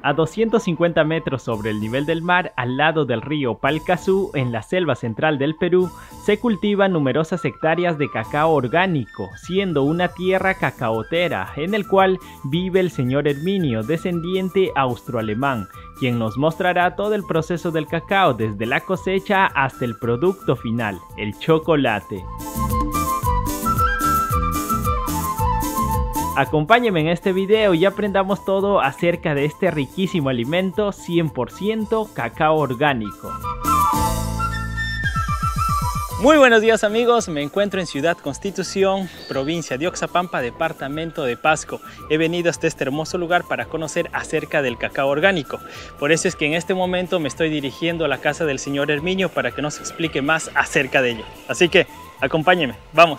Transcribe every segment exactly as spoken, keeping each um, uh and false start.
A doscientos cincuenta metros sobre el nivel del mar, al lado del río Palcazú, en la selva central del Perú, se cultivan numerosas hectáreas de cacao orgánico, siendo una tierra cacaotera, en el cual vive el señor Herminio, descendiente austroalemán, quien nos mostrará todo el proceso del cacao desde la cosecha hasta el producto final, el chocolate. Acompáñenme en este video y aprendamos todo acerca de este riquísimo alimento cien por ciento cacao orgánico. Muy buenos días amigos, me encuentro en Ciudad Constitución, provincia de Oxapampa, departamento de Pasco. He venido hasta este hermoso lugar para conocer acerca del cacao orgánico. Por eso es que en este momento me estoy dirigiendo a la casa del señor Herminio para que nos explique más acerca de ello. Así que acompáñenme, vamos.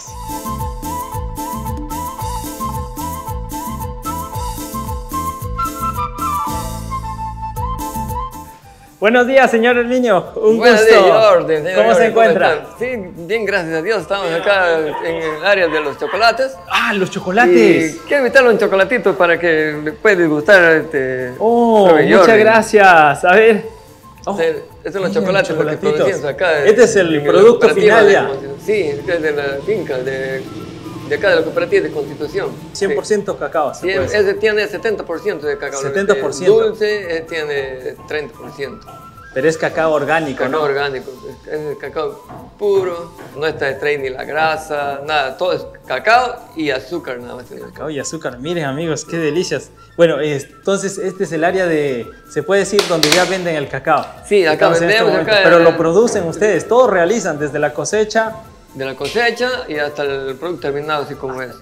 Buenos días, señor Herminio. Un Buenos gusto. días, Jordi, señor ¿Cómo Jordi, se encuentra? ¿cómo sí, bien, gracias a Dios. Estamos acá en el área de los chocolates. Ah, los chocolates. Y quiero invitarle un chocolatito para que le pueda disgustar este. Oh, muchas Jordi. gracias. A ver. Oh, Este, estos son los chocolates lo que producimos acá. Este es el en producto la cooperativa final de- ya. Sí, este es de la finca, de, de acá de la cooperativa de Constitución. cien por ciento Sí. cacao. se Sí, puede decir. ese tiene setenta por ciento de cacao. setenta por ciento. El dulce ese tiene treinta por ciento. Pero es cacao orgánico, Cacao ¿no? orgánico, es el cacao puro, no está extraída ni la grasa, nada, todo es cacao y azúcar nada más. Cacao y azúcar. Miren amigos, qué delicias. Bueno, entonces este es el área de, se puede decir, donde ya venden el cacao. Sí, acá Estamos en este vendemos, momento, acá- pero lo producen ustedes, todo realizan desde la cosecha. De la cosecha y hasta el producto terminado, así como es.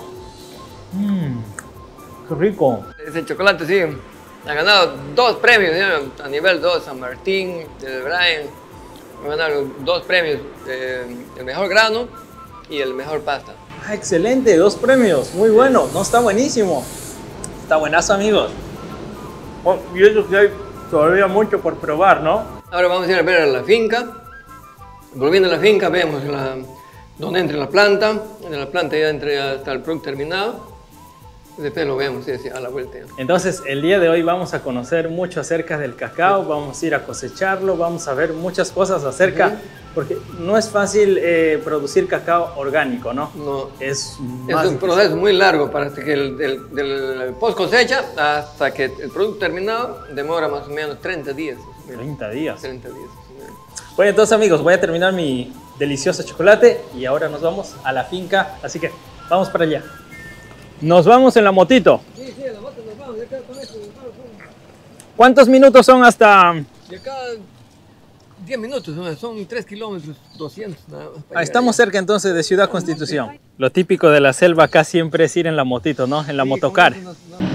Mmm, qué rico. Ese chocolate, sí, ha ganado dos premios, ¿sí? A nivel dos, San Martín, del Brian. Ha ganado dos premios, eh, el mejor grano y el mejor pasta. Ah, excelente, dos premios, muy bueno, no está buenísimo. Está buenazo amigos. Oh, y eso que hay todavía mucho por probar, ¿no? Ahora vamos a ir a ver a la finca. Volviendo a la finca, vemos la, donde entra la planta. En la planta ya entra hasta el producto terminado. Después lo vemos sí, sí, a la vuelta. Entonces, el día de hoy vamos a conocer mucho acerca del cacao, vamos a ir a cosecharlo, vamos a ver muchas cosas acerca, Ujú. porque no es fácil eh, producir cacao orgánico, ¿no? No, Es es más un proceso muy largo para que el del, del post cosecha hasta que el producto terminado demora más o menos treinta días. treinta días. treinta días. Bueno, entonces amigos, voy a terminar mi delicioso chocolate y ahora nos vamos a la finca, así que vamos para allá. Nos vamos en la motito. Sí, sí, la moto nos vamos, de acá con esto, nos vamos. ¿Cuántos minutos son hasta...? De acá diez minutos, ¿no? Son tres kilómetros, doscientos nada más. para Ah, llegar estamos allá. cerca entonces de Ciudad Constitución. Lo típico de la selva acá siempre es ir en la motito, ¿no? En la Sí, motocar. con eso nos- nos-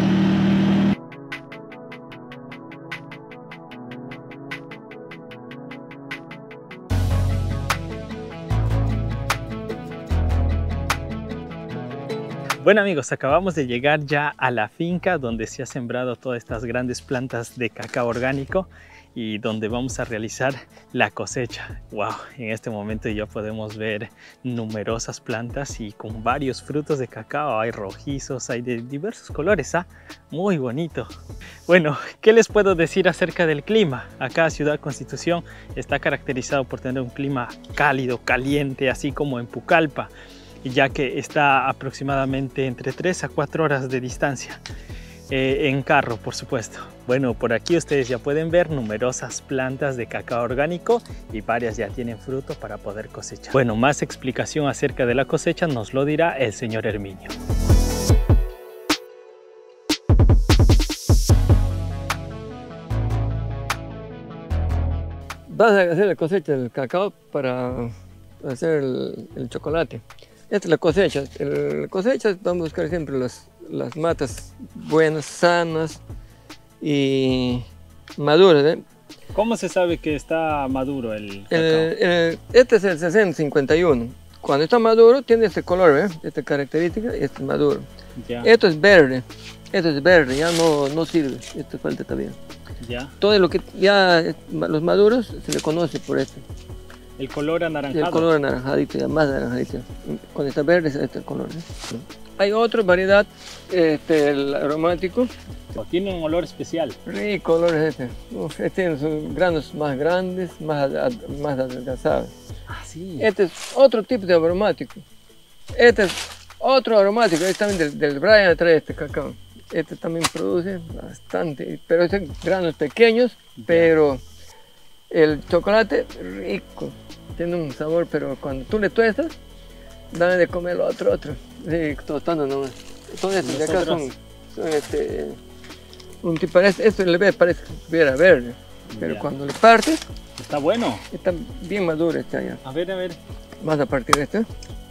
Bueno amigos, acabamos de llegar ya a la finca donde se ha sembrado todas estas grandes plantas de cacao orgánico y donde vamos a realizar la cosecha. Wow, en este momento ya podemos ver numerosas plantas y con varios frutos de cacao. Hay rojizos, hay de diversos colores, ¿ah? Muy bonito. Bueno, ¿qué les puedo decir acerca del clima? Acá Ciudad Constitución está caracterizado por tener un clima cálido, caliente, así como en Pucallpa, ya que está aproximadamente entre tres a cuatro horas de distancia, eh, en carro por supuesto. Bueno, por aquí ustedes ya pueden ver numerosas plantas de cacao orgánico y varias ya tienen fruto para poder cosechar. Bueno, más explicación acerca de la cosecha nos lo dirá el señor Herminio. Vas a hacer la cosecha del cacao para hacer el, el chocolate. Esta es la cosecha. El- La cosecha vamos a buscar siempre las, las matas buenas, sanas y maduras. ¿eh? ¿Cómo se sabe que está maduro el cacao? El- el- este es el sesenta cincuenta y uno. Cuando está maduro tiene este color, ¿eh? Esta característica, y este es maduro. Ya, Esto es verde, esto es verde, ya no, no sirve, esto falta también. ya. Todo lo que ya es- los maduros se le conoce por este. El color Y anaranjado. el color anaranjadito, ya más anaranjadito. Cuando está verde, este es el color. ¿eh? hay otra variedad, este, el aromático. Tiene un olor especial. Rico olor es este. Uf, este tiene sus granos más grandes, más, ad- más adelgazados. Ah, sí. Este es otro tipo de aromático. Este es otro aromático, este también del, del Brian trae este cacao. Este también produce bastante, pero son granos pequeños, pero el chocolate rico. Tiene un sabor, pero cuando tú le tuestas, dame de comer lo otro, otro. Sí, tostando nomás. Son estos de acá, son, son este, un tipo, esto le ve, parece que estuviera verde, pero Ya. cuando le partes, Está bueno. está bien maduro este allá. A ver, a ver. Vas a partir este.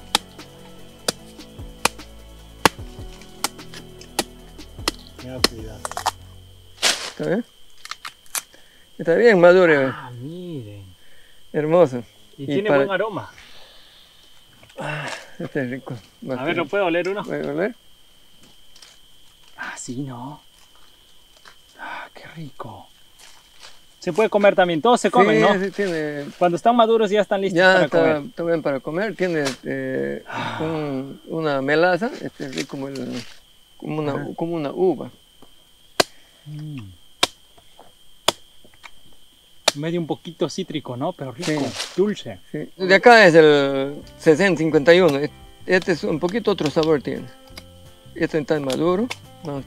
Mira, cuidado. ¿Está bien? Está bien maduro, eh. Ah, miren. Hermoso. Y, Y tiene para- buen aroma. Este es rico. A ver, ¿lo puedo oler uno? ¿Puedes oler? Ah, sí, ¿no? Ah, qué rico. Se puede comer también. Todos se comen, Sí, ¿no? sí, tiene, Cuando están maduros ya están listos ya para está, comer. está bien para comer. Tiene eh, un- una melaza, este es rico como, el- como, una, Ajá. como una uva. Mm. Medio un poquito cítrico, ¿no? Pero rico, Sí. dulce. Sí. De acá es el sesenta cincuenta y uno. Este es un poquito otro sabor tiene. Este está maduro. Vamos.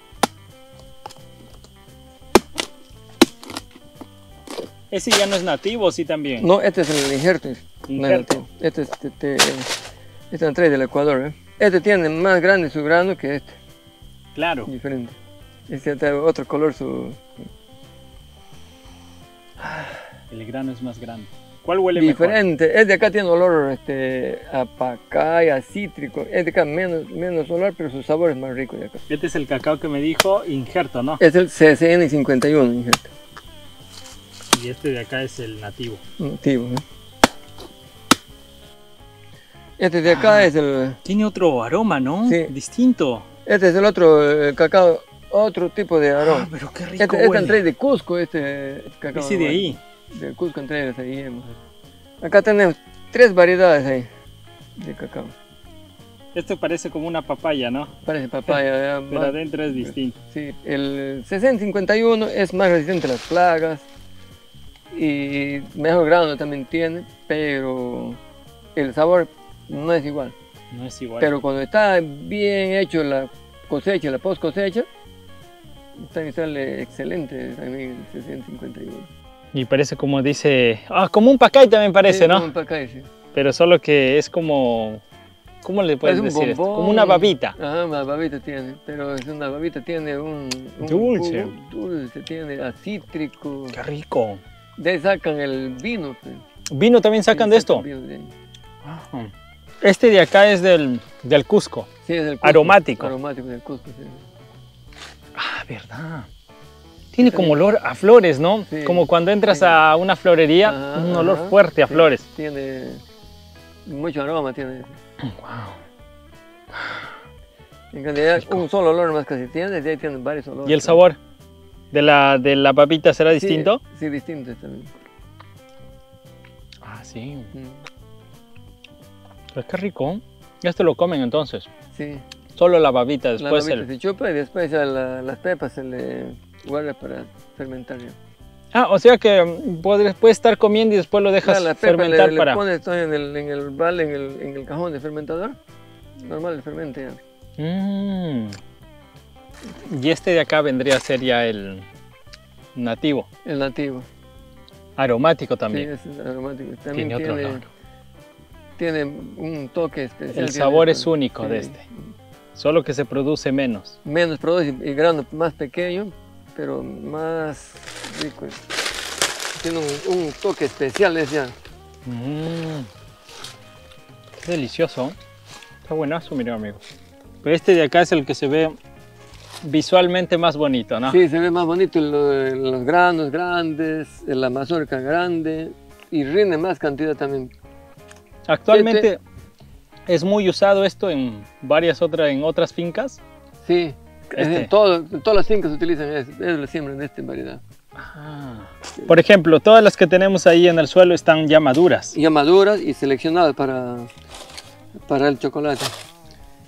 Ese ya no es nativo, sí también. No, este es el injerto. Injerto. Este es este, este trae del Ecuador. ¿eh? Este tiene más grande su grano que este. Claro. Diferente. Este tiene otro color su... El grano es más grande. ¿Cuál huele mejor? Diferente. Este de acá tiene olor este, a pacaya, cítrico. Este de acá menos, menos olor, pero su sabor es más rico de acá. Este es el cacao que me dijo injerto, ¿no? Es el C C N cincuenta y uno, injerto. Y este de acá es el nativo. Nativo, ¿eh? Este de acá Ah. es el... Tiene otro aroma, ¿no? Sí. Distinto. Este es el otro el cacao, otro tipo de Ah, aroma. pero qué rico Este, este huele. entré de Cusco, este cacao. Ese de ahí. De Cusco entré de ahí. hemos- Acá tenemos tres variedades ahí de cacao. Esto parece como una papaya, ¿no? Parece papaya. ya Pero más- adentro es distinto. Sí, el sesenta cincuenta y uno es más resistente a las plagas y mejor grano también tiene, pero el sabor no es igual. No es igual. Pero cuando está bien hecho la cosecha, la post cosecha, también sale excelente también el sesenta cincuenta y uno. Y parece como dice... Ah, como un pacay también parece, Sí, ¿no? como un pacay, sí. Pero solo que es como... ¿Cómo le puedes Parece un decir esto? bombón. Como una babita. Ajá, una babita tiene, pero es una babita tiene un, un Dulce. jugo dulce, tiene a cítrico. Qué rico. De ahí sacan el vino. Pues. ¿Vino también sacan Sí, de esto? vino de ahí. Ah. Este de acá es del, del Cusco. Sí, es el Cusco. Aromático. Aromático del Cusco, sí. Ah, verdad. Tiene como olor a flores, ¿no? Sí. Como cuando entras Sí. a una florería, Ajá, un olor ajá. fuerte a Sí, flores. Tiene mucho aroma, tiene. Wow. En cantidad, un solo olor más casi tiene, de ahí tiene varios olores. ¿Y el sabor de la, de la babita será distinto? Sí, sí, distinto también. Ah, sí. Mm, Pues qué rico. Esto lo comen entonces. Sí. Solo la babita, La después babita el... se chupa y después ya la- las pepas se le guarda para fermentar. Ya. Ah, o sea que mm, puedes, puedes estar comiendo y después lo dejas Ya, la pepa fermentar le, para... le pones todo en el, en el balde, en el, en el cajón de fermentador. Normal el fermente ya. Mm. Y este de acá vendría a ser ya el nativo, El nativo. aromático también. Sí, es aromático. También Tiene tiene, otro olor. tiene un toque especial. El tiene sabor esto. es único de Sí. este, solo que se produce menos. Menos produce y grano más pequeño, pero más rico. Tiene un, un toque especial, es ya. Mm. Qué delicioso. Está buenazo, mira amigo. Pero este de acá es el que se ve visualmente más bonito, ¿no? Sí, se ve más bonito lo- los granos grandes, la mazorca grande y rinde más cantidad también. Actualmente es muy usado esto en varias otras, en otras fincas. Sí, Este. en, todo- en todas las fincas utilizan eso, es la siembra de esta variedad. Ah. Por ejemplo, todas las que tenemos ahí en el suelo están ya maduras. Ya maduras y seleccionadas para, para el chocolate.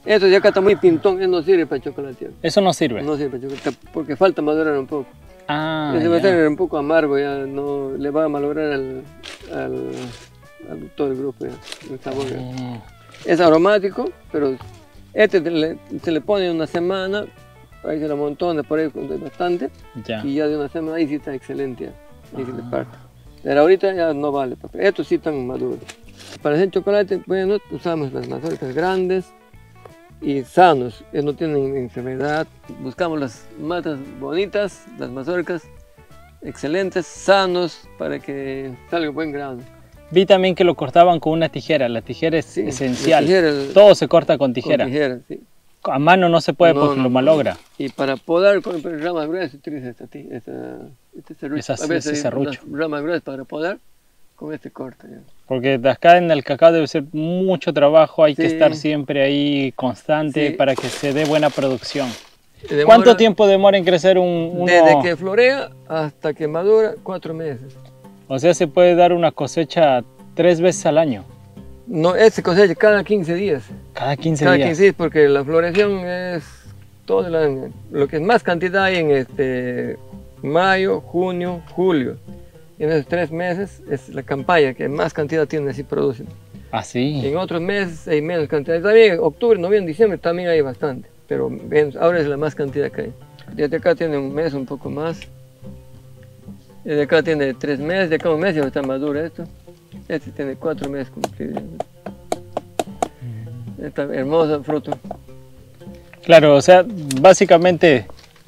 Esto de acá está muy pintón, eso no sirve para chocolate. Eso no sirve. No sirve para chocolate, porque falta madurar un poco. Ah, Ese va a ya. ser un poco amargo, ya no le va a malograr al, al, al todo el grupo, ya, el sabor. Ya. Mm. Es aromático, pero este te le- se le pone una semana, ahí se lo amontona por ahí bastante, Ya. y ya de una semana ahí sí está excelente, ya, ahí se le parte. Pero ahorita ya no vale, porque estos sí están maduros. Para hacer chocolate, bueno, usamos las mazorcas grandes y sanos, que no tienen enfermedad. Buscamos las matas bonitas, las mazorcas excelentes, sanos, para que salga buen grano. Vi también que lo cortaban con una tijera. La tijera es Sí, esencial. la tijera, el- Todo se corta con tijera. Con tijera, sí. A mano no se puede No, porque no, lo no. malogra. Y para podar con ramas gruesas se utiliza esta, ti- esta, este serrucho. Esa- A veces ese hay unas serrucho. ramas gruesas para podar, con este corta. Ya. Porque de acá en el cacao debe ser mucho trabajo. Hay que Sí. estar siempre ahí constante Sí. para que se dé buena producción. Demora- ¿Cuánto tiempo demora en crecer un uno? Desde que florea hasta que madura, cuatro meses. O sea, se puede dar una cosecha tres veces al año. No, este cosecha cada quince días. Cada quince Cada días. quince días, porque la floración es todo el año. Lo que es más cantidad hay en este mayo, junio, julio. En esos tres meses es la campaña que más cantidad tiene, así producen. Así. En otros meses hay menos cantidad. También octubre, noviembre, diciembre también hay bastante. Pero ven, ahora es la más cantidad que hay. Desde acá tiene un mes, un poco más. Desde acá tiene tres meses, de acá un mes ya está maduro esto. Este tiene cuatro meses cumplidos. Está hermoso fruto. Claro, o sea, básicamente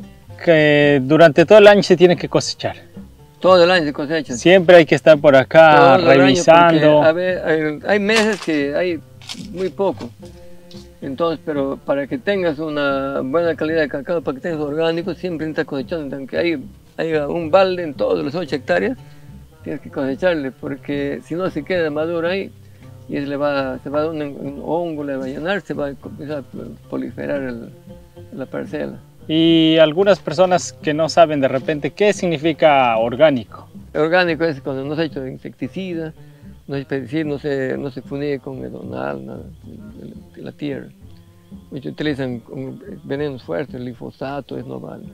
que durante todo el año se tiene que cosechar. Todo el año se cosecha. Siempre hay que estar por acá Todo el año, revisando. porque, a ver, hay, hay meses que hay muy poco. Entonces, pero para que tengas una buena calidad de cacao, para que tengas orgánico, siempre necesitas cosechando. Aunque hay, haya un balde en todas las ocho hectáreas, tienes que cosecharle, porque si no se queda maduro ahí, y se le va, se va a dar un, un hongo, le va a llenar, se va a empezar a proliferar el- la parcela. Y algunas personas que no saben de repente qué significa orgánico. El orgánico es cuando no se ha hecho insecticida, no se pesticida, no se, no se funde con edonal, nada, de la tierra. Muchos utilizan con venenos fuertes, el glifosato, es no vale.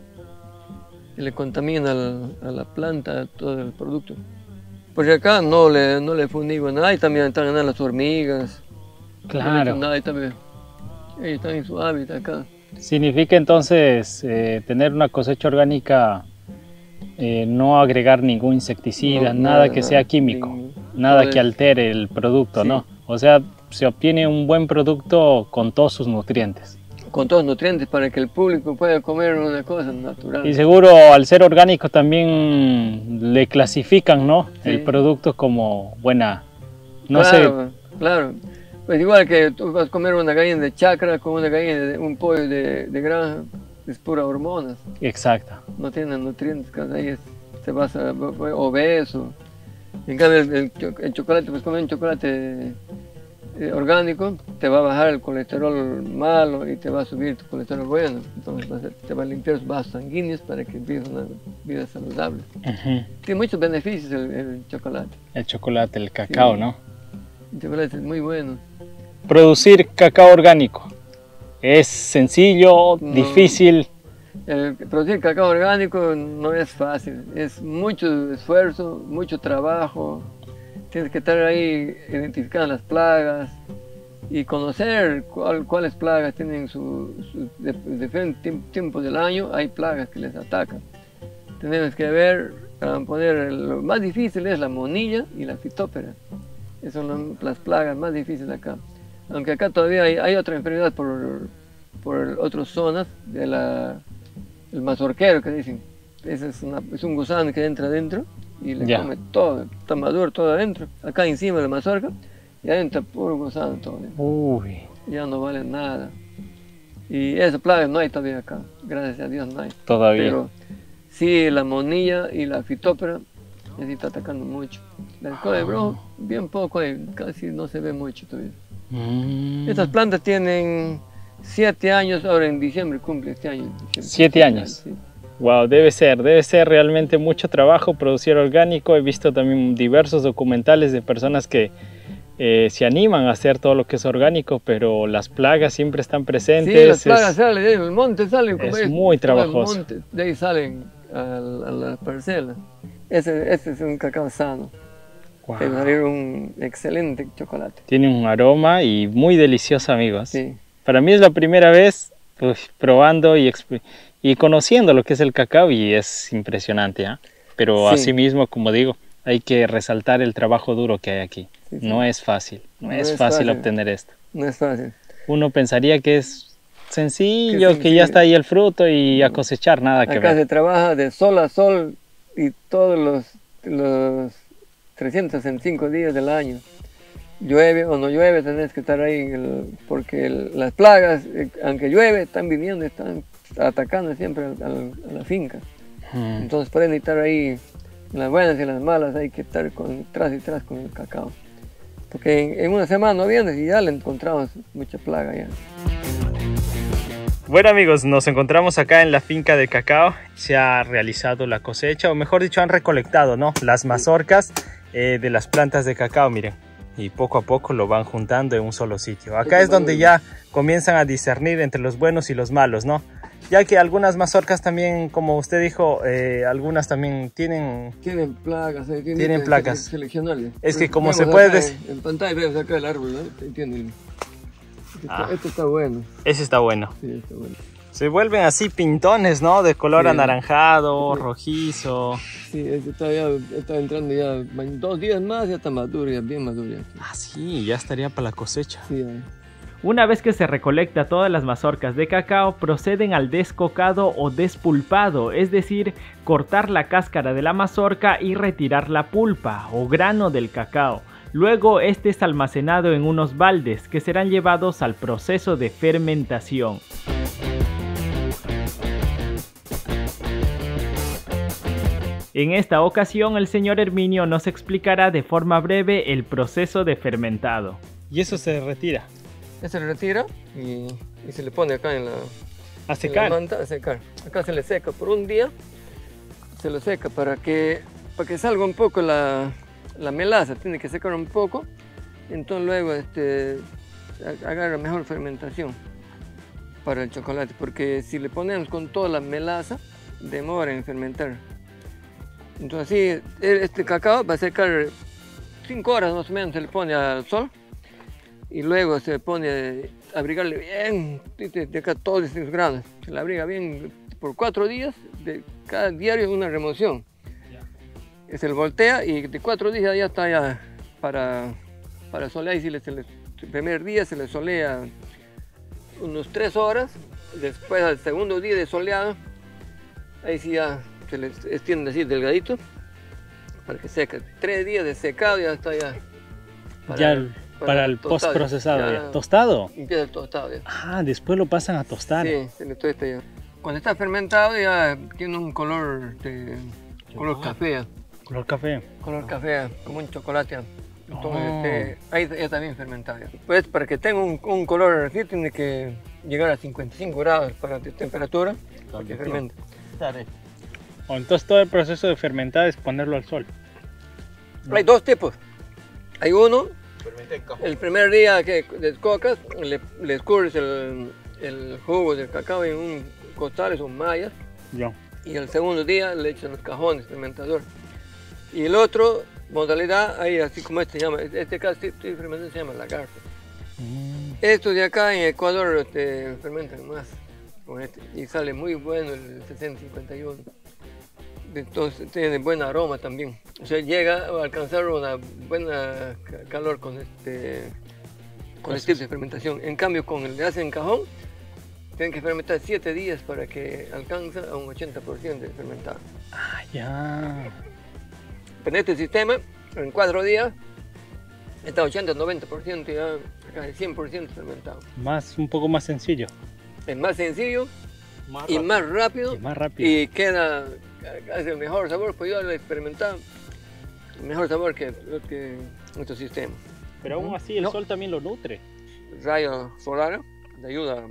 Se le contamina al- a la planta todo el producto. Porque acá no le, no le fundigo nada, y también están ganando las hormigas. No le Claro. echo nada, y también, ellos están en su hábitat acá. Significa entonces eh, tener una cosecha orgánica, eh, no agregar ningún insecticida, No, nada, nada, que nada, sea químico, ningún- nada todo que es- altere el producto, Sí. ¿no? O sea, se obtiene un buen producto con todos sus nutrientes. Con todos los nutrientes para que el público pueda comer una cosa natural. Y seguro al ser orgánico también le clasifican, ¿no? Sí. El producto como buena, no claro, claro. Pues igual que tú vas a comer una gallina de chacra con una gallina de un pollo de, de granja, es pura hormonas, sé, exacta. no tiene nutrientes, cada ahí es- se va a ser obeso. En cambio el, el cho- el chocolate, pues comer un chocolate eh, orgánico, te va a bajar el colesterol malo y te va a subir tu colesterol bueno. Entonces va a ser- te va a limpiar los vasos sanguíneos para que vivas una vida saludable. Ujú. Tiene muchos beneficios el, el chocolate. El chocolate, el cacao, Sí. ¿no? El chocolate es muy bueno. Producir cacao orgánico es sencillo, No. difícil. El producir cacao orgánico no es fácil, es mucho esfuerzo, mucho trabajo. Tienes que estar ahí identificando las plagas y conocer cuál- cuáles plagas tienen su, su- de- diferentes tiemp- tiempos del año. Hay plagas que les atacan. Tenemos que ver, para poner, el- lo más difícil es la monilla y la fitópera. Esas son las- las plagas más difíciles acá. Aunque acá todavía hay, hay otra enfermedad por, por otras zonas, de la, el mazorquero que dicen. Ese es, una- es un gusano que entra adentro y le Ya. come todo, está maduro todo adentro. Acá encima de la mazorca y adentro puro gusano todo. Uy, Ya no vale nada. Y esa plaga no hay todavía acá, gracias a Dios no hay. todavía. Pero sí, la monilla y la fitópera ya sí está atacando mucho. La escoba de brojo, bien poco hay, casi no se ve mucho todavía. Mm. Estas plantas tienen siete años, ahora en diciembre cumple este año. diciembre, Siete años. sí. Wow, debe ser, debe ser realmente mucho trabajo producir orgánico. He visto también diversos documentales de personas que eh, se animan a hacer todo lo que es orgánico, pero las plagas siempre están presentes. Sí, las plagas es, salen, el monte sale como es muy trabajoso. El monte, de ahí salen a, a la parcela. Ese, ese es un cacao sano. Wow. Te va a salir un excelente chocolate. Tiene un aroma y muy delicioso, amigos. Sí. Para mí es la primera vez pues, probando y, y conociendo lo que es el cacao y es impresionante, ¿eh? Pero sí. Asimismo, como digo, hay que resaltar el trabajo duro que hay aquí. Sí, sí. No es fácil, no, no es, es fácil, fácil obtener esto. No es fácil. Uno pensaría que es sencillo, que, que ya está ahí el fruto y a cosechar, nada que ver. Acá se trabaja de sol a sol y todos los, los trescientos sesenta y cinco días del año. Llueve o no llueve, tenés que estar ahí, el, porque el, las plagas, aunque llueve, están viniendo, están atacando siempre a, a, a la finca. Hmm. Entonces pueden estar ahí, en las buenas y en las malas, hay que estar con, tras y tras con el cacao. Porque en, en una semana no vienes y ya le encontramos mucha plaga ya. Bueno amigos, nos encontramos acá en la finca de cacao. Se ha realizado la cosecha, o mejor dicho, han recolectado, ¿no?, las mazorcas eh, de las plantas de cacao, miren. Y poco a poco lo van juntando en un solo sitio. Acá es donde ya comienzan a discernir entre los buenos y los malos, ¿no? Ya que algunas mazorcas también, como usted dijo, eh, algunas también tienen... Tienen plagas. Eh, tienen, tienen placas. Seleccionarlas. Es que como se puede... En, en pantalla vemos acá el árbol, ¿no? ¿Entienden? Este, ah, está, este está bueno. Ese está bueno. Sí, está bueno. Se vuelven así pintones, ¿no? De color sí. anaranjado, sí. rojizo. Sí, este está, ya, está entrando ya dos días más, ya está maduro, ya bien maduro. Ya. Ah, sí, ya estaría para la cosecha. Sí, una vez que se recolecta todas las mazorcas de cacao, proceden al descocado o despulpado, es decir, cortar la cáscara de la mazorca y retirar la pulpa o grano del cacao. Luego este es almacenado en unos baldes que serán llevados al proceso de fermentación. En esta ocasión el señor Herminio nos explicará de forma breve el proceso de fermentado. ¿Y eso se retira? Se retira y, y se le pone acá en la, ¿A secar? En la manta a secar. Acá se le seca por un día, se lo seca para que, para que salga un poco la, la melaza, tiene que secar un poco, entonces luego este, agarra mejor fermentación para el chocolate, porque si le ponemos con toda la melaza, demora en fermentar. Entonces así, este cacao va a secar cinco horas más o menos, se le pone al sol. Y luego se pone a abrigarle bien, de acá todos estos granos. Se le abriga bien por cuatro días, de cada diario una remoción. Yeah. Se le voltea y de cuatro días ya está ya para, para solear. Y si le, se le, el primer día se le solea unos tres horas, después al segundo día de soleado, ahí sí ya se le extiende así delgadito, para que seque. Tres días de secado ya está ya. Para, ya el... Para, para el post procesado, ya. ¿Tostado? Empieza el tostado ya. Ah, después lo pasan a tostar. Sí, se le tuesta ya. Cuando está fermentado ya tiene un color de color oh. café. Color café. Color café, como un chocolate. Entonces, oh. este, ahí ya está bien fermentado. Ya. Pues para que tenga un, un color así tiene que llegar a cincuenta y cinco grados para de temperatura para que fermente. Oh, entonces todo el proceso de fermentar es ponerlo al sol. No. Hay dos tipos. Hay uno. El primer día que descocas, le, le escurres el, el jugo del cacao en un costal, son mallas. Yeah. Y el segundo día le echan los cajones fermentador. Y el otro modalidad, ahí así como este se llama, este caso este fermentación se llama lagarto. Mm. Estos de acá en Ecuador este, fermentan más con este y sale muy bueno el sesenta cincuenta y uno. Entonces tiene buen aroma también. O sea, llega a alcanzar una buena calor con este, con este tipo de fermentación. En cambio, con el que hacen en cajón, tienen que fermentar siete días para que alcance a un ochenta por ciento de fermentado. Ah, ya. En este sistema, en cuatro días, está ochenta a noventa por ciento, ya casi cien por ciento fermentado. Más, un poco más sencillo. Es más sencillo más y, más rápido, y más rápido. Y queda, hace el mejor sabor, pues yo lo he experimentado, el mejor sabor que, que nuestro sistema. Pero aún así el no. sol también lo nutre. El rayo solar le ayuda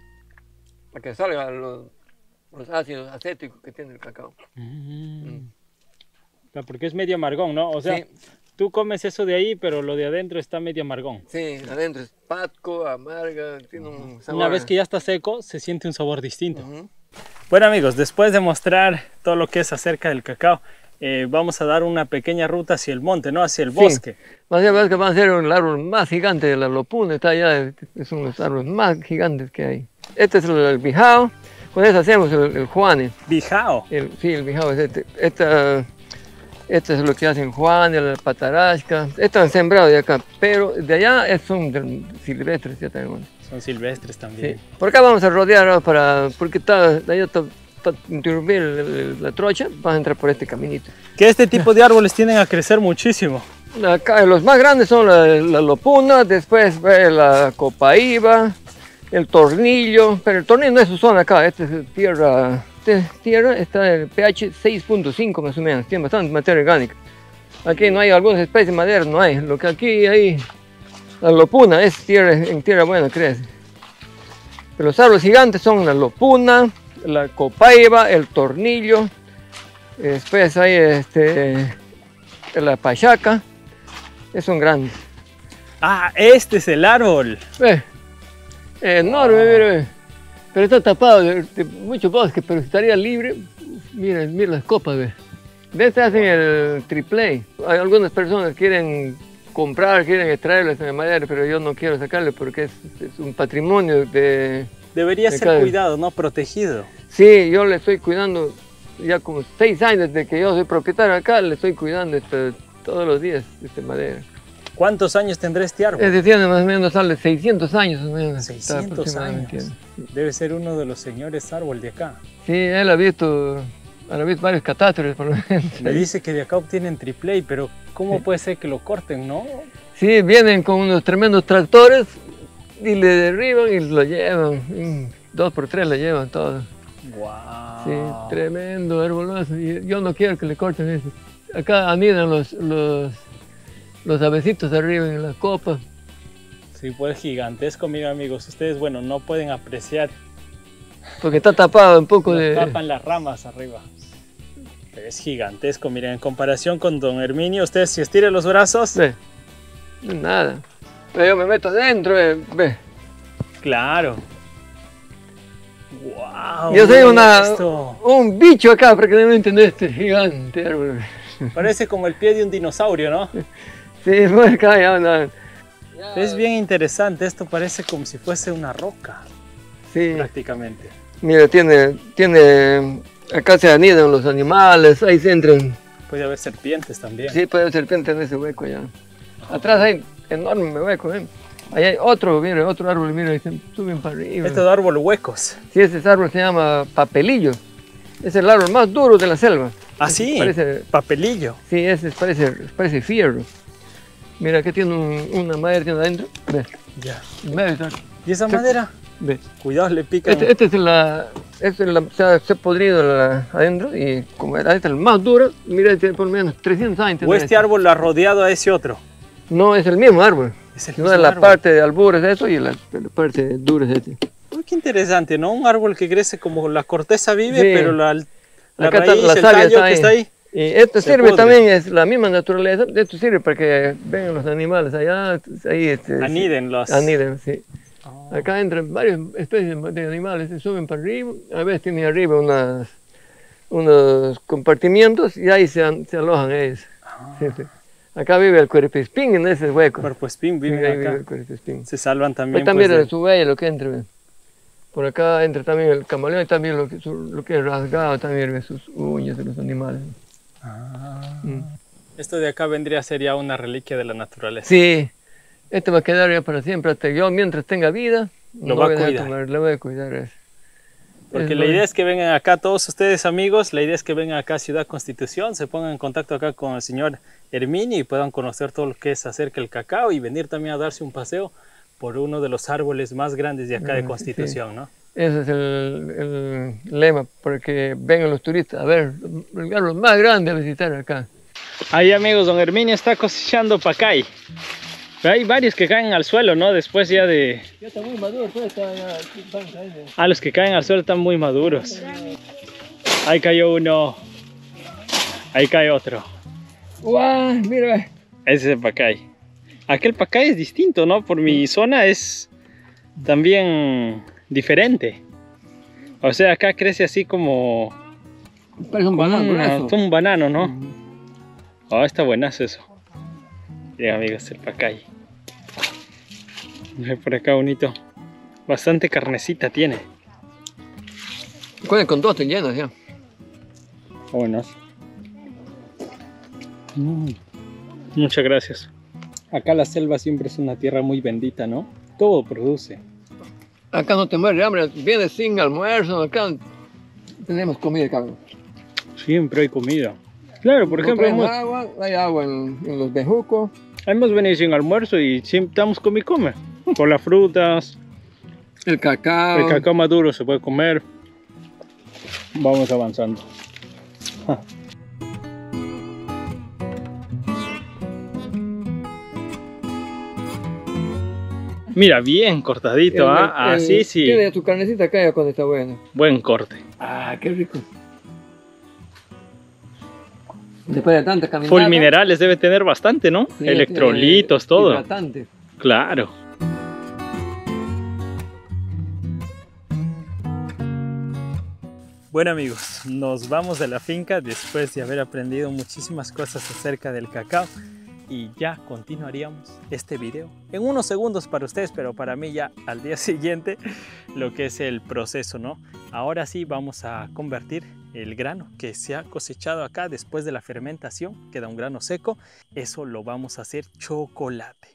a que salgan los, los ácidos acéticos que tiene el cacao. Mm. Mm. Porque es medio amargón, ¿no? O sea, sí. Tú comes eso de ahí, pero lo de adentro está medio amargón. Sí, adentro es patco, amarga, tiene un sabor. Una vez que ya está seco, se siente un sabor distinto. Uh-huh. Bueno amigos, después de mostrar todo lo que es acerca del cacao, eh, vamos a dar una pequeña ruta hacia el monte, ¿no? Hacia el Sí. bosque. Más allá que va a ser el árbol más gigante de la lopuna, está allá, es uno de los árboles más gigantes que hay. Este es el, el bijao, con eso hacemos el, el juane. Bijao. El, sí, el bijao es este. Esta, este es lo que hacen juane, la patarasca. Están sembrados de acá, pero de allá es- son del- silvestres ya tenemos. Son silvestres también. Sí. Por acá vamos a rodear ahora para, porque está, de allá está, está interrumpir el- el- la trocha, vas a entrar por este caminito. Que este tipo de árboles tienden a crecer muchísimo. Acá, los más grandes son la, la lopuna, después ve la copaíba, el tornillo, pero el tornillo no es su zona acá, esta es tierra, esta es tierra, está en pH seis punto cinco más o menos, tiene bastante materia orgánica. Aquí no hay algunas especies de madera, no hay, lo que aquí hay, la lopuna es tierra, en tierra buena crece. Pero los árboles gigantes son la lopuna, la copaíba, el tornillo, después hay este, la pachaca. Son grandes. Ah, este es el árbol. Ve, enorme, Wow. mire, ve. Pero está tapado de, de mucho bosque, pero si estaría libre, mira, mira las copas, ve. De este hacen el triple. Hay algunas personas que quieren comprar, quieren extraerles de madera, pero yo no quiero sacarle porque es, es un patrimonio de... Debería de ser cada- cuidado, no protegido. Sí, yo le estoy cuidando ya como seis años desde que yo soy propietario acá, le estoy cuidando este, todos los días esta madera. ¿Cuántos años tendrá este árbol? Este tiene más o menos, sale seiscientos años. Más o menos, está seiscientos aproximadamente. años. Debe ser uno de los señores árbol de acá. Sí, él ha visto, ha visto varios catástrofes por lo menos. Me dice que de acá obtienen triple, pero ¿cómo puede ser que lo corten, no? Sí, vienen con unos tremendos tractores y le derriban y lo llevan. Mm, Dos por tres le llevan todo. Wow. Sí, tremendo arbolazo. Y yo no quiero que le corten eso. Acá anidan los, los, los avecitos arriba en la copa. Sí, pues gigantesco, mira amigos. Ustedes, bueno, no pueden apreciar. Porque está tapado un poco Nos de... tapan las ramas arriba. Pero es gigantesco, miren, en comparación con don Herminio, ustedes si estiran los brazos, Ve, no es nada. Pero yo me meto adentro, ve. ve. claro. Wow. Yo soy miren una, esto. un bicho acá, para que no me entendés, este gigante árbol. Parece como el pie de un dinosaurio, ¿no? Sí, fue acá ya una... Es bien interesante, esto parece como si fuese una roca, Sí, prácticamente. mira, tiene, tiene... Acá se anidan los animales, ahí se entran. Puede haber serpientes también. Sí, puede haber serpiente en ese hueco allá. Atrás hay enorme hueco, ¿eh? Ahí hay otro, mira, otro árbol, mira, ahí se suben para arriba. Estos árboles huecos. Sí, ese árbol se llama papelillo. Es el árbol más duro de la selva. Ah, sí, Parece, papelillo. sí, ese parece, parece fierro. Mira, aquí tiene un- una madera tiene adentro. Ve, Ya. ve, ¿Y esa Sí. madera? ve. Cuidado, le pican. Este, este es la, este es la, se ha, se ha podrido la- adentro y como era esta el más duro, mira, tiene por lo menos trescientos años. ¿O tendrá este este. árbol lo ha rodeado a ese otro? No, es el mismo árbol. Es el No mismo es la árbol. parte de albura es eso y la, la parte dura es este. Uy, qué interesante, ¿no? Un árbol que crece como la corteza vive, Sí. pero la, la Acá está raíz, la el savia tallo está que ahí. está ahí. Y esto Se sirve pudre. también, es la misma naturaleza, esto sirve para que vengan los animales allá, ahí este, Aniden los... aniden, sí. Oh. Acá entran varias especies de animales, se suben para arriba, a veces tienen arriba unas, unos compartimientos y ahí se, an- se alojan ellos. Ah. Sí, sí. Acá vive el cuerpespín en ese hueco. Cuerpoespín Sí, viven ahí vive acá. el cuerpespín. Se salvan también. Ahí también pues, de de- su huella lo que entra. ve. Por acá entra también el camaleón y también lo que, su- lo que es rasgado también ve sus uñas de los animales. Ah. Mm. Esto de acá vendría a ser ya una reliquia de la naturaleza. Sí, este va a quedar ya para siempre, hasta que yo mientras tenga vida, Lo no va a voy dejar cuidar. tomar, lo voy a cuidar. Eso. Porque Es la lo- idea es que vengan acá todos ustedes amigos, la idea es que vengan acá a Ciudad Constitución, se pongan en contacto acá con el señor Herminio y puedan conocer todo lo que es acerca del cacao y venir también a darse un paseo por uno de los árboles más grandes de acá Ah, de sí, Constitución, ¿no? Ese es el, el lema, para que vengan los turistas a ver el árbol más grande a visitar acá. Ahí amigos, don Herminio está cosechando pacay. Pero hay varios que caen al suelo, ¿no? Después ya de... Ya está muy maduro, pues está ya... Ah, los que caen al suelo están muy maduros. Ahí cayó uno. Ahí cae otro. ¡Guau! Mira, Ese es el pacay. Aquel pacay es distinto, ¿no? Por mi zona es también diferente. O sea, acá crece así como... Parece un banano, una, un banano, ¿no? Uh-huh. Oh, está buenazo eso. Miren, amigos, el pacay. Por acá bonito. Bastante carnecita tiene. Con dos te llenas ya. Buenas. Mm. Muchas gracias. Acá la selva siempre es una tierra muy bendita, ¿no? Todo produce. Acá no te mueres de hambre, vienes sin almuerzo, acá tenemos comida, cabrón. Siempre hay comida. Claro, por no ejemplo, hemos, agua, hay agua en, en los bejucos. Hemos venido sin almuerzo y siempre estamos come y come. Por las frutas. El cacao. El cacao maduro se puede comer. Vamos avanzando. Mira, bien cortadito, ¿ah? ¿eh? Así sí. Tiene tu carnecita acá ya cuando está buena. Buen corte. Ah, qué rico. Después de tanta caminata. Full minerales debe tener bastante, ¿no? Sí, electrolitos, todo. Hidratante. Claro. Bueno amigos, nos vamos de la finca después de haber aprendido muchísimas cosas acerca del cacao. Y ya continuaríamos este video en unos segundos para ustedes, pero para mí ya al día siguiente lo que es el proceso, ¿no? Ahora sí vamos a convertir el grano que se ha cosechado acá después de la fermentación, queda un grano seco, eso lo vamos a hacer chocolate.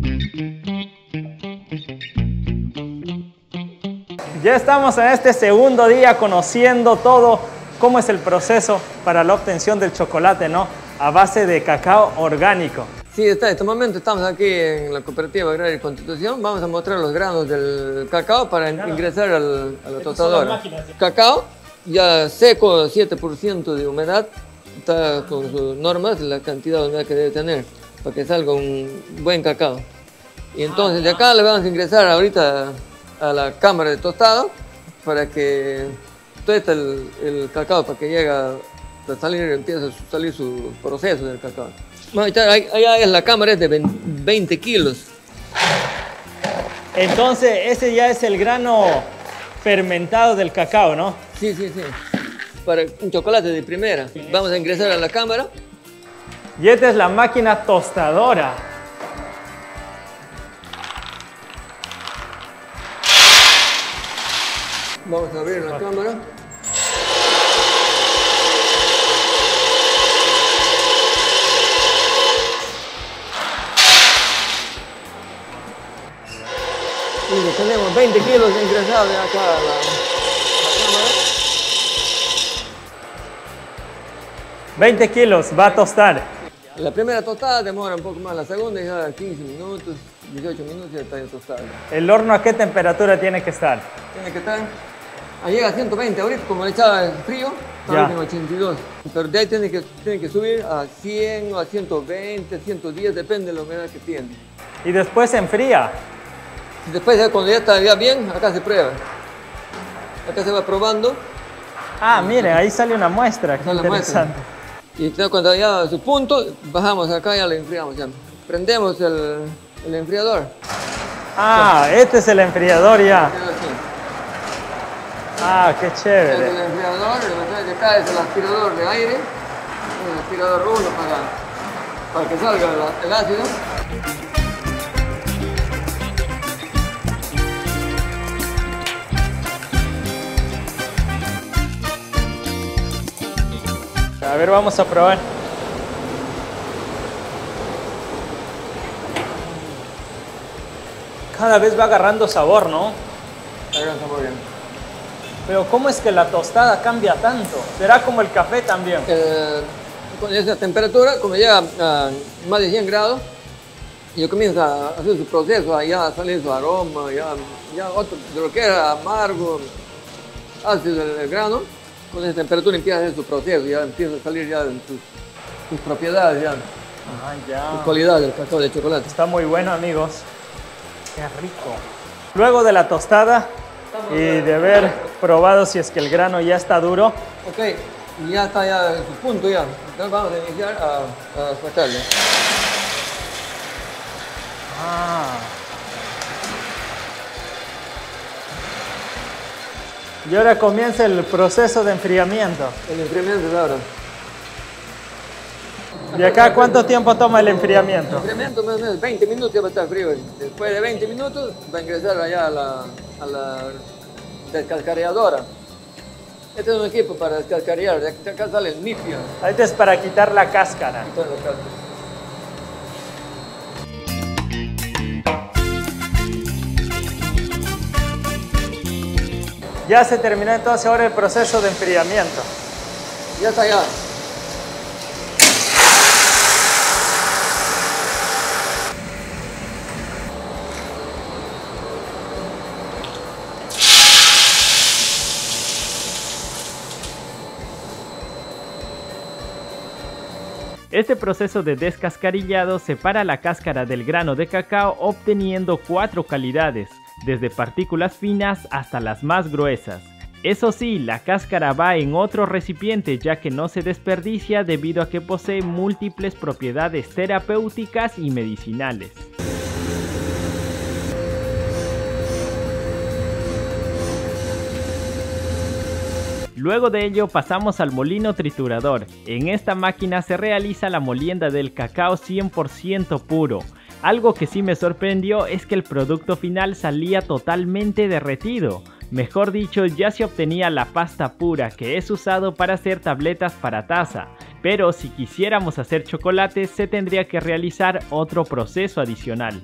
Ya estamos en este segundo día conociendo todo cómo es el proceso para la obtención del chocolate, ¿no? A base de cacao orgánico. Sí, en este momento estamos aquí en la Cooperativa Agraria Constitución. Vamos a mostrar los granos del cacao para claro. ingresar al, a la tostadora. Cacao ya seco, siete por ciento de humedad. Está con sus normas, la cantidad de humedad que debe tener para que salga un buen cacao. Y entonces de acá le vamos a ingresar ahorita a la cámara de tostado para que tueste el, el cacao, para que llegue a salir, empieza a salir su proceso del cacao. Allá es la cámara, es de veinte kilos. Entonces ese ya es el grano fermentado del cacao, ¿no? Sí, sí, sí. Para un chocolate de primera. Vamos a ingresar a la cámara. Y esta es la máquina tostadora. Vamos a abrir la cámara. Y tenemos veinte kilos ingresados acá a la, la cámara. veinte kilos va a tostar. La primera tostada demora un poco más, la segunda ya quince minutos, dieciocho minutos ya está tostada. ¿El horno a qué temperatura tiene que estar? Tiene que estar, ahí llega a ciento veinte, ahorita como le echaba el frío, está en ochenta y dos. Pero de ahí tiene que, tiene que subir a cien, a ciento veinte, ciento diez, depende de la humedad que tiene. ¿Y después se enfría? Después, cuando ya está ya bien, acá se prueba. Acá se va probando. Ah, mire, ahí sale una muestra. Qué interesante. Y cuando ya a su punto, bajamos acá y ya le enfriamos. Ya. Prendemos el, el enfriador. Ah, sí. Este es el enfriador ya. Sí. Ah, qué chévere. Este es el enfriador, el de acá es el aspirador de aire. El aspirador uno para, para que salga el, el ácido. A ver, vamos a probar. Cada vez va agarrando sabor, ¿no? Agarra sabor bien. Pero ¿cómo es que la tostada cambia tanto? ¿Será como el café también? Eh, con esa temperatura, cuando llega a más de cien grados, y comienza a hacer su proceso, ya sale su aroma, ya, ya otro, de lo que era amargo, ácido el, el grano. Con esa temperatura empieza a hacer su proceso, ya empieza a salir ya sus, sus propiedades, ya. Ah, ya. Su cualidad del cacao de chocolate. Está muy bueno, amigos. Qué rico. Luego de la tostada y de haber probado si es que el grano ya está duro. Ok, ya está ya en su punto ya. Entonces vamos a iniciar a, a sacarle. Ah. Y ahora comienza el proceso de enfriamiento. El enfriamiento es ahora. ¿Y acá cuánto tiempo toma el enfriamiento? El enfriamiento más o menos veinte minutos ya va a estar frío. Después de veinte minutos va a ingresar allá a la, a la descascareadora. Este es un equipo para descascarear. De acá sale el nipio. Este es para quitar la cáscara. Quitar la cáscara. Ya se terminó entonces ahora el proceso de enfriamiento. Ya está allá. Este proceso de descascarillado separa la cáscara del grano de cacao obteniendo cuatro calidades, desde partículas finas hasta las más gruesas. Eso sí, la cáscara va en otro recipiente ya que no se desperdicia debido a que posee múltiples propiedades terapéuticas y medicinales. Luego de ello pasamos al molino triturador. En esta máquina se realiza la molienda del cacao cien por ciento puro. Algo que sí me sorprendió es que el producto final salía totalmente derretido. Mejor dicho, ya se obtenía la pasta pura que es usado para hacer tabletas para taza. Pero si quisiéramos hacer chocolate se tendría que realizar otro proceso adicional.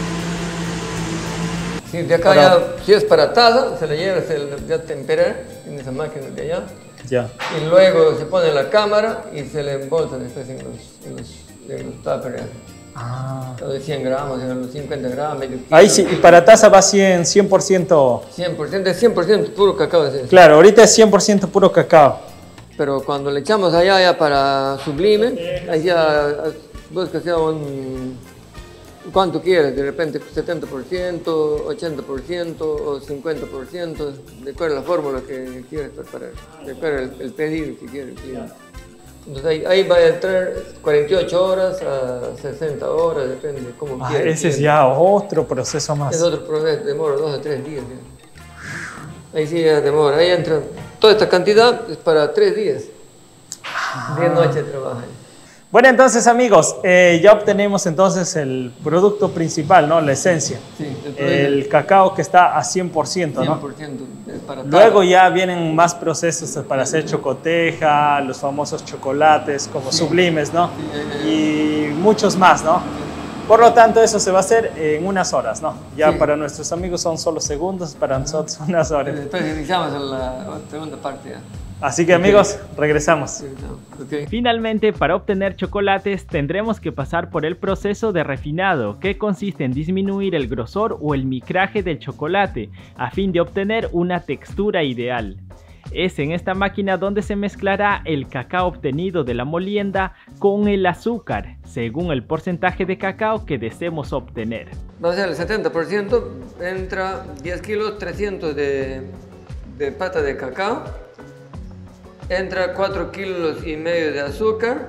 Sí, de acá para... ya, si es para taza, se le lleva, se le ya tempera en esa máquina de allá. Ya. Y luego se pone la cámara y se le embolsa después en los, en los, en los tuppers. Ah. De cien gramos, de los cincuenta gramos, medio kilo. Ahí sí, y para taza va cien por ciento. cien por ciento, es cien por ciento puro cacao. Es claro, ahorita es cien por ciento puro cacao. Pero cuando le echamos allá ya para sublime, ahí ya busca sea un... ¿Cuánto quieres? De repente setenta por ciento, ochenta por ciento o cincuenta por ciento, de acuerdo a la fórmula que quieres preparar, de acuerdo al el pedido que quiere el cliente. Entonces ahí, ahí va a entrar cuarenta y ocho horas a sesenta horas, depende de cómo ah, quiera. Ese es ya otro proceso más. Es otro proceso, demora dos a tres días. Ya. Ahí sí ya demora, ahí entra, toda esta cantidad es para tres días, ah. diez noches de trabajo. Bueno, entonces amigos, eh, ya obtenemos entonces el producto principal, ¿no? La esencia. Sí, el, el cacao que está a cien por ciento, ¿no? cien por ciento para Luego ya vienen más procesos para hacer chocoteja, los famosos chocolates como sí. sublimes, ¿no? Sí, y muchos más, ¿no? Por lo tanto, eso se va a hacer en unas horas, ¿no? Ya sí. Para nuestros amigos son solo segundos, para nosotros unas horas. Después iniciamos en la segunda parte ya. Así que amigos, okay. regresamos. Okay. Finalmente, para obtener chocolates tendremos que pasar por el proceso de refinado, que consiste en disminuir el grosor o el micraje del chocolate, a fin de obtener una textura ideal. Es en esta máquina donde se mezclará el cacao obtenido de la molienda con el azúcar, según el porcentaje de cacao que deseemos obtener. Va a ser el setenta por ciento, entra diez kilos, trescientos de, de pata de cacao. Entra cuatro kilos y medio de azúcar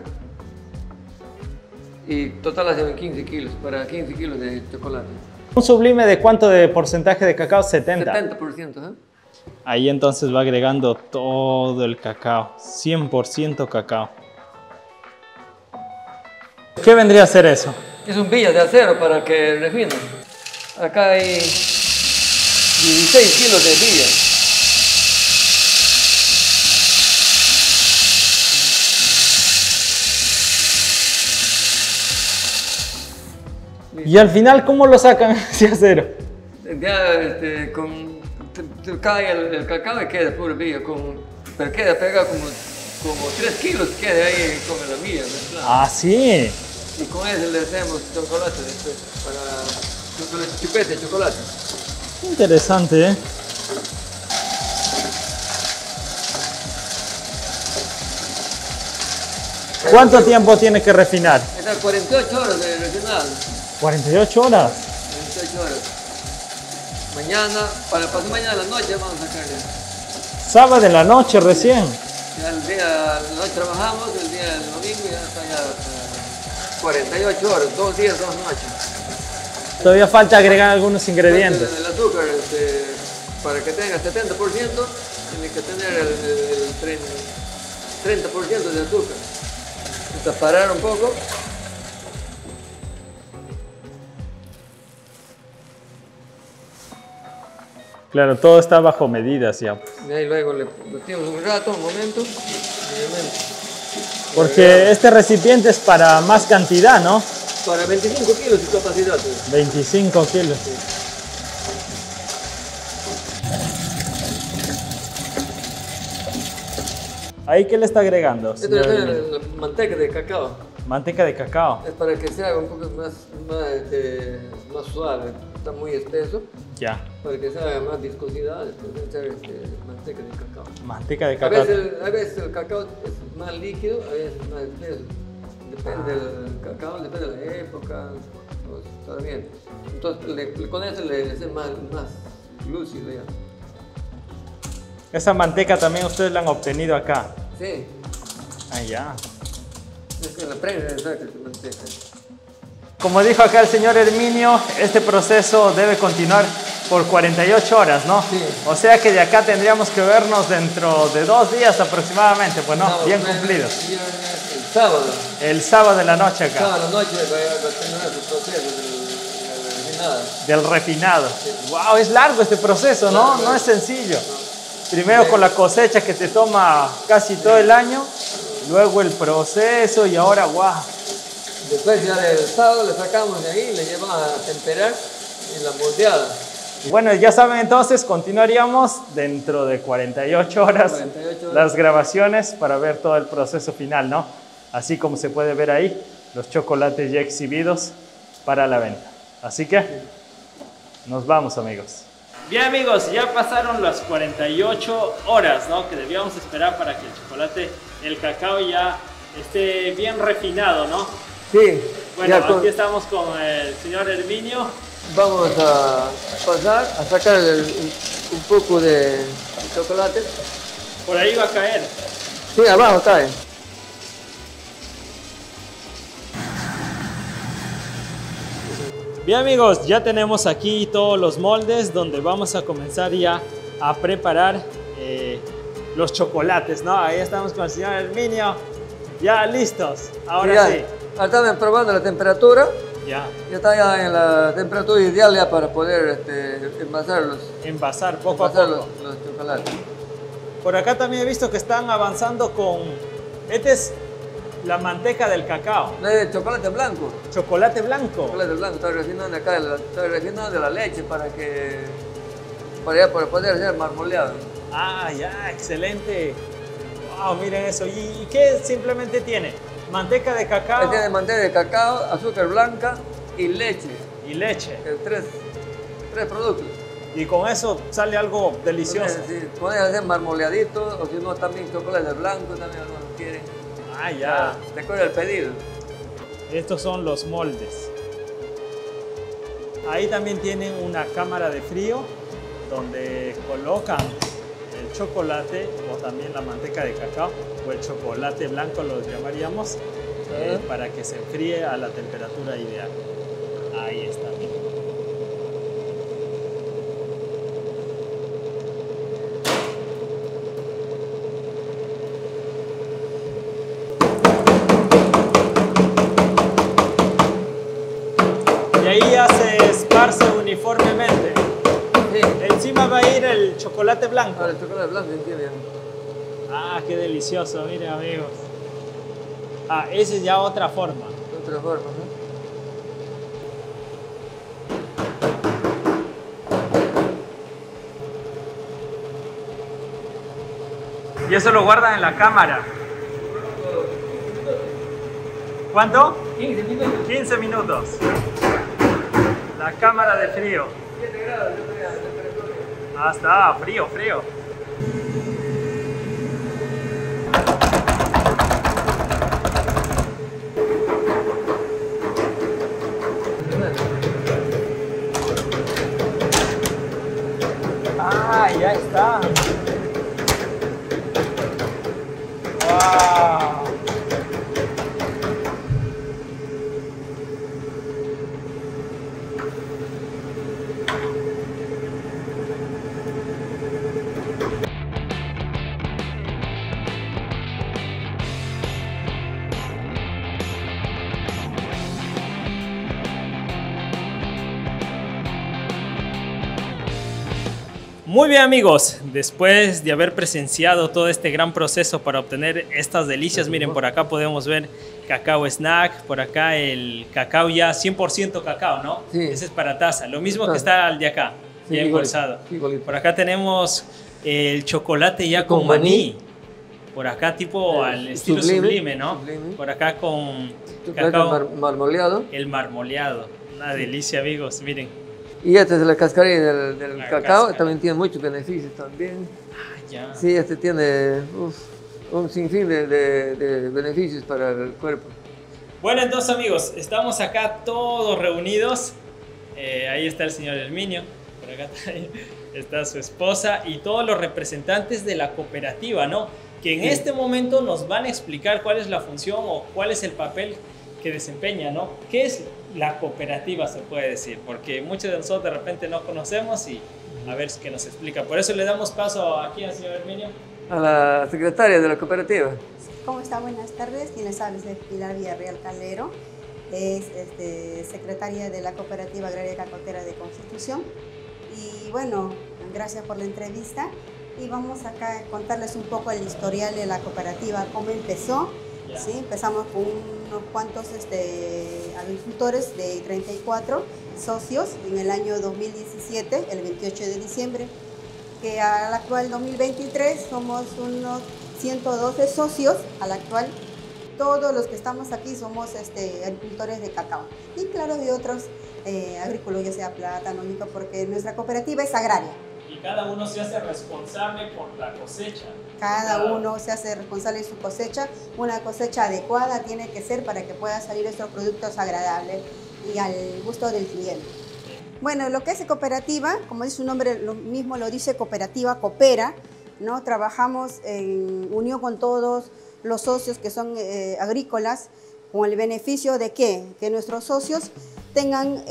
y total hacen quince kilos, para quince kilos de chocolate. ¿Un sublime de cuánto de porcentaje de cacao? setenta. setenta por ciento, ¿eh? Ahí entonces va agregando todo el cacao, cien por ciento cacao. ¿Qué vendría a ser eso? Es un villa de acero para que refine. Acá hay dieciséis kilos de villa. ¿Y al final cómo lo sacan ese acero? Ya este, con, te, te cae el, el cacao y queda puro villa, con, pero queda pegado como, como tres kilos, queda ahí con la villa. Ah, sí. Y con eso le hacemos chocolate después, para chocolate, chupete de chocolate. Interesante, ¿eh? ¿Cuánto es, tiempo tiene que refinar? Está cuarenta y ocho horas de refinado. ¿cuarenta y ocho horas? cuarenta y ocho horas. Mañana, para pasar mañana a la noche vamos a sacar ya. Sábado en la noche recién. Ya el día, la noche trabajamos, el día del domingo ya está ya cuarenta y ocho horas, dos días, dos noches. Todavía falta agregar algunos ingredientes. El azúcar, este, para que tenga setenta por ciento, tiene que tener el, el, el treinta por ciento de azúcar. Entonces, parar un poco. Claro, todo está bajo medidas ya. Y ahí luego le metimos un rato, un momento. Porque este recipiente es para más cantidad, ¿no? Para veinticinco kilos de capacidad. veinticinco kilos. Sí. ¿Ahí qué le está agregando? Esto es la manteca de cacao. Manteca de cacao. Es para que se haga un poco más, más, este, más suave. Está muy espeso. Ya. Para que se haga más viscosidad, entonces echar este, manteca de cacao. Manteca de A cacao. veces, el, a veces el cacao es más líquido, a veces más espeso. Depende del cacao, depende de la época, pues, está bien. Entonces le, con eso le hace más, más lúcido ya. Esa manteca también ustedes la han obtenido acá. Sí. Ah, ya. Es que la prensa es esa manteca. Como dijo acá el señor Herminio, este proceso debe continuar por cuarenta y ocho horas, ¿no? Sí. O sea que de acá tendríamos que vernos dentro de dos días aproximadamente, pues no, no bien pues, cumplidos. El sábado. El sábado de la noche acá. El sábado de la noche va a terminar el proceso del, del refinado. Del refinado. Sí. Wow, es largo este proceso, ¿no? Claro, No es sencillo. No. Primero con la cosecha que te toma casi todo el año, luego el proceso y ahora, wow. Después ya del sábado le sacamos de ahí y le llevamos a temperar en la moldeada. Bueno, ya saben entonces, continuaríamos dentro de cuarenta y ocho horas, cuarenta y ocho horas las grabaciones para ver todo el proceso final, ¿no? Así como se puede ver ahí, los chocolates ya exhibidos para la venta. Así que, nos vamos, amigos. Bien, amigos, ya pasaron las cuarenta y ocho horas, ¿no? Que debíamos esperar para que el chocolate, el cacao ya esté bien refinado, ¿no? Sí. Bueno, con... aquí estamos con el señor Herminio. Vamos a pasar a sacar el, un poco de chocolate. Por ahí va a caer. Sí, abajo cae. Bien, amigos, ya tenemos aquí todos los moldes donde vamos a comenzar ya a preparar eh, los chocolates, ¿no? Ahí estamos con el señor Herminio, ya listos. Ahora ya, sí. Estamos probando la temperatura. Ya. Ya está ya en la temperatura ideal ya para poder este, envasarlos. Envasar poco envasar a poco. Los, los chocolates. Por acá también he visto que están avanzando con... Este es la manteca del cacao. No, es chocolate blanco. Chocolate blanco. Chocolate blanco. Está refinando acá, la, está refinando la leche para que... Para, ya, para poder ser marmoleado. Ah, ya, excelente. Wow, miren eso. ¿Y qué simplemente tiene? Manteca de cacao. Tiene manteca de cacao, azúcar blanca y leche. Y leche. Tres, tres productos. Y con eso sale algo delicioso. Sí, puede hacer marmoleadito o si no también chocolate blanco, también algunos quieren. Ah, ya. Recuerda el pedido. Estos son los moldes. Ahí también tienen una cámara de frío donde colocan el chocolate o también la manteca de cacao o el chocolate blanco lo llamaríamos eh, para que se enfríe a la temperatura ideal. Ahí está. Y ahí ya se esparce uniformemente. Sí. Encima va a ir el chocolate blanco. Ahora el chocolate blanco entiende. Ah, qué delicioso, miren, amigos. Ah, esa es ya otra forma. Otra forma, ¿no? Y eso lo guardan en la cámara. ¿Cuánto? quince minutos. quince minutos. La cámara de frío. siete grados de temperatura. Ah, está, frío, frío. Ah, ya está. Wow. Muy bien amigos, después de haber presenciado todo este gran proceso para obtener estas delicias, miren, por acá podemos ver cacao snack, por acá el cacao ya cien por ciento cacao, ¿no? Sí. Ese es para taza, lo mismo que está el de acá, sí, ya embolsado. Por acá tenemos el chocolate ya con, con maní. maní. Por acá tipo el al estilo sublime, sublime ¿no? Sublime. Por acá con cacao mar marmoleado. El marmoleado, una delicia amigos, miren. Y esta es la cascarilla del, del cacao, cáscara. También tiene muchos beneficios también. Ah, ya. Sí, este tiene uf, un sinfín de, de, de beneficios para el cuerpo. Bueno, entonces amigos, estamos acá todos reunidos. Eh, ahí está el señor Herminio, por acá está su esposa y todos los representantes de la cooperativa, ¿no? Que en sí. este momento nos van a explicar cuál es la función o cuál es el papel que desempeña, ¿no? ¿Qué es la cooperativa, se puede decir? Porque muchos de nosotros de repente no conocemos y a ver qué nos explica. Por eso le damos paso aquí al señor Herminio. A la secretaria de la cooperativa. ¿Cómo está? Buenas tardes. Quienes saben es Pilar Villarreal Calero, es este, secretaria de la Cooperativa Agraria Cacotera de Constitución. Y bueno, gracias por la entrevista. Y vamos acá a contarles un poco el historial de la cooperativa, cómo empezó. ¿Sí? Empezamos con unos cuantos este, agricultores de treinta y cuatro socios en el año dos mil diecisiete, el veintiocho de diciembre, que al actual dos mil veintitrés somos unos ciento doce socios, al actual todos los que estamos aquí somos este, agricultores de cacao y claro de otros eh, agrícolas, ya sea plátano, yuca, porque nuestra cooperativa es agraria. Y cada uno se hace responsable por la cosecha. Cada uno se hace responsable de su cosecha. Una cosecha adecuada tiene que ser para que puedan salir estos productos agradables y al gusto del cliente. Bueno, lo que es cooperativa, como dice su nombre, lo mismo lo dice cooperativa, coopera, ¿no? Trabajamos en unión con todos los socios que son eh, agrícolas, con el beneficio de ¿qué? Que nuestros socios tengan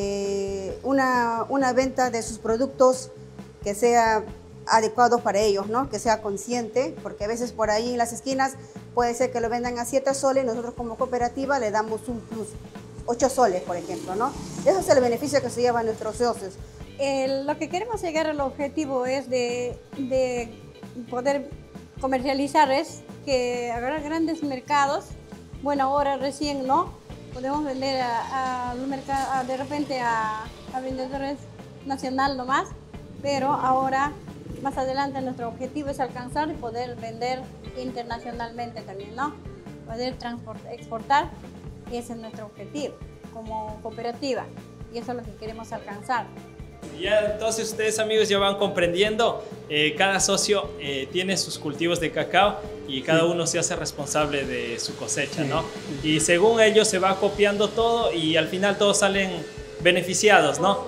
eh, una, una venta de sus productos que sea adecuado para ellos, ¿no? Que sea consciente, porque a veces por ahí en las esquinas puede ser que lo vendan a siete soles, nosotros como cooperativa le damos un plus, ocho soles, por ejemplo, ¿no? Eso es el beneficio que se llevan nuestros socios. Eh, lo que queremos llegar al objetivo es de, de poder comercializar, es que agarrar grandes mercados, bueno, ahora recién no, podemos vender a, a, a, de repente a, a vendedores nacional nomás, pero ahora, más adelante, nuestro objetivo es alcanzar y poder vender internacionalmente también, ¿no? Poder exportar, ese es nuestro objetivo como cooperativa y eso es lo que queremos alcanzar. Ya entonces ustedes amigos ya van comprendiendo, eh, cada socio eh, tiene sus cultivos de cacao y cada sí. uno se hace responsable de su cosecha, sí. ¿no? Y según ellos se va copiando todo y al final todos salen beneficiados, ¿no?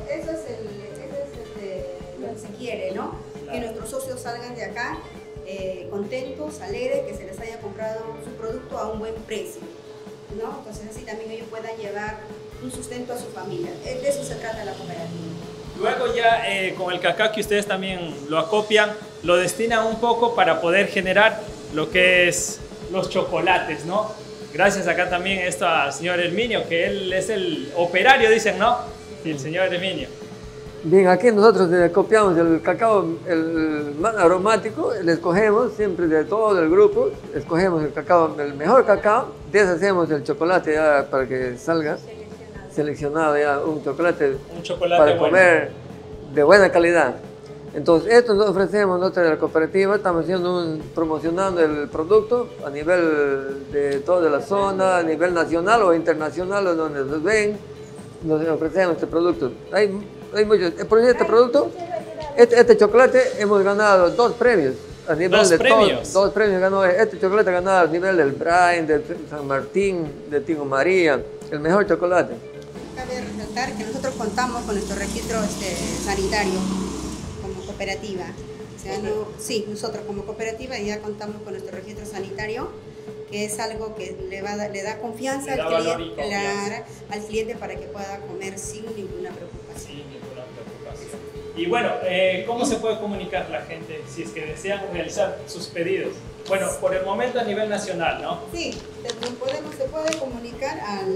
¿no? Claro. Que nuestros socios salgan de acá eh, contentos, alegres, que se les haya comprado su producto a un buen precio, ¿no? Entonces así también ellos puedan llevar un sustento a su familia. De eso se trata la cooperativa. Luego ya eh, con el cacao que ustedes también lo acopian, lo destinan un poco para poder generar lo que es los chocolates, ¿no? Gracias acá también esto al señor Herminio, que él es el operario, dicen, ¿no? Sí, el señor Herminio. Bien, aquí nosotros copiamos el cacao, el más aromático, le escogemos siempre de todo el grupo, escogemos el cacao, el mejor cacao, deshacemos el chocolate ya para que salga seleccionado, seleccionado ya un chocolate, un chocolate para bueno. comer de buena calidad. Entonces esto nos ofrecemos nosotros de la cooperativa, estamos haciendo un, promocionando el producto a nivel de toda la zona, a nivel nacional o internacional, donde nos ven, nos ofrecemos este producto. Hay, Hay muchos. Por este producto, este, este chocolate hemos ganado dos premios a nivel ¿Dos de premios? Todo, dos premios ganó este chocolate ganado a nivel del Brain, de San Martín, de Tingo María, el mejor chocolate. Cabe resaltar que nosotros contamos con nuestro registro este, sanitario como cooperativa. O sea, no, sí, nosotros como cooperativa ya contamos con nuestro registro sanitario, que es algo que le, va, le da confianza, le da al, cliente, confianza. La, al cliente para que pueda comer sin ninguna preocupación. Sin ninguna preocupación. Y bueno, eh, ¿cómo se puede comunicar la gente si es que desean realizar sus pedidos? Bueno, por el momento a nivel nacional, ¿no? Sí, podemos, se puede comunicar al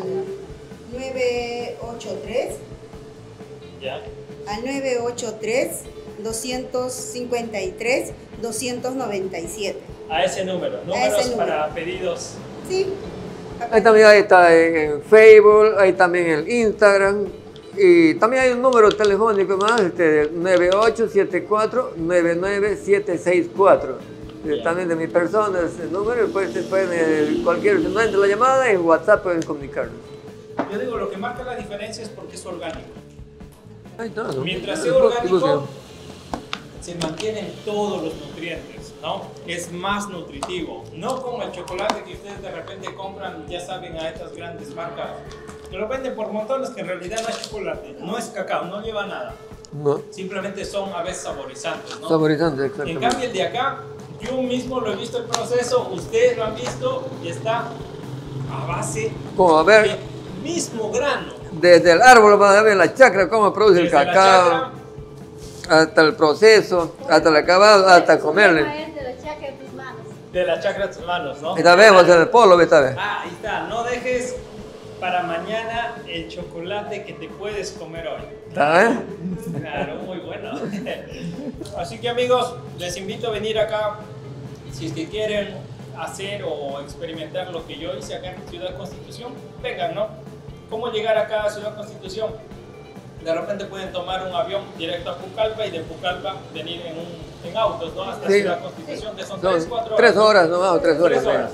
nueve ocho tres. ¿Ya? Al nueve ocho tres, doscientos cincuenta y tres, doscientos noventa y siete. A ese número, números ese número. para pedidos. Sí. Ahí también ahí está en Facebook, ahí también en Instagram. Y también hay un número telefónico más, este, nueve ocho siete cuatro, nueve nueve siete seis cuatro. Bien. También de mi persona, ese número, pues pueden, eh, cualquier, si no entra la llamada, en WhatsApp pueden comunicarnos. Yo digo, lo que marca la diferencia es porque es orgánico. Ahí está, ¿no? Mientras sea orgánico, se mantienen todos los nutrientes, ¿no? Es más nutritivo. No como el chocolate que ustedes de repente compran, ya saben, a estas grandes marcas, que lo venden por montones, que en realidad no es chocolate, no es cacao, no lleva nada. No. Simplemente son a veces saborizantes, ¿no? Saborizante, En exactamente. cambio el de acá, yo mismo lo he visto el proceso, ustedes lo han visto y está a base Como a ver, del mismo grano. desde el árbol van a ver la chacra, cómo produce el Desde la cacao, chacra, hasta el proceso, hasta el acabado, hasta comerle. Es de la chacra de tus manos. de la chacra de tus manos, ¿no? Esta vez vamos a hacer el polo, esta vez. Ah, ahí está, no dejes para mañana el chocolate que te puedes comer hoy. ¿Está bien? Claro, muy bueno. Así que amigos, les invito a venir acá si es que quieren hacer o experimentar lo que yo hice acá en Ciudad Constitución. Vengan, ¿no? ¿Cómo llegar acá a Ciudad Constitución? De repente pueden tomar un avión directo a Pucallpa y de Pucallpa venir en, un, en autos, ¿no? Hasta Sí. Ciudad Constitución, que son Son tres, cuatro horas. tres ¿no? horas nomás, tres horas. Tres horas.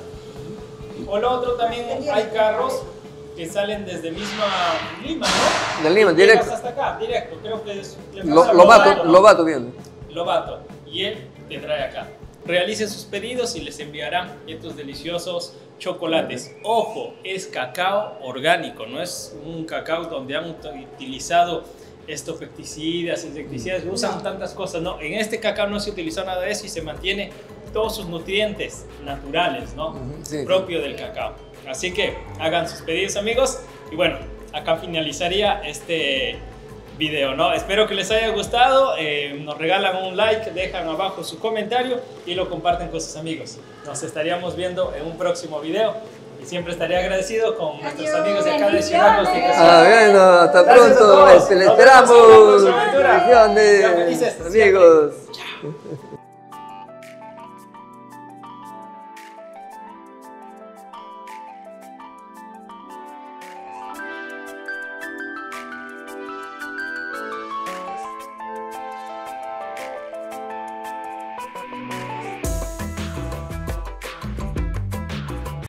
O lo otro también hay carros que salen desde misma Lima, ¿no? De Lima, Y directo. llegas hasta acá, directo. Creo que es le Lo, pasa a Lobato, ¿no? Lobato viene. Lobato. Y él te trae acá. Realicen sus pedidos y les enviarán estos deliciosos chocolates. Ojo, es cacao orgánico, no es un cacao donde han utilizado estos pesticidas, insecticidas, usan tantas cosas, no. En este cacao no se utiliza nada de eso y se mantiene todos sus nutrientes naturales, ¿no? Ujú, sí. Propio del cacao. Así que hagan sus pedidos, amigos. Y bueno, acá finalizaría este video, ¿no? Espero que les haya gustado. Eh, nos regalan un like, dejan abajo su comentario y lo comparten con sus amigos. Nos estaríamos viendo en un próximo video. Y siempre estaré agradecido con nuestros Adiós. amigos de acá de Ciudad Constitución. Ah, bueno, hasta Gracias a pronto. todos. Este, le Nos vemos en la esperamos. próxima aventura. Sean Bendiciones, felices siempre. amigos.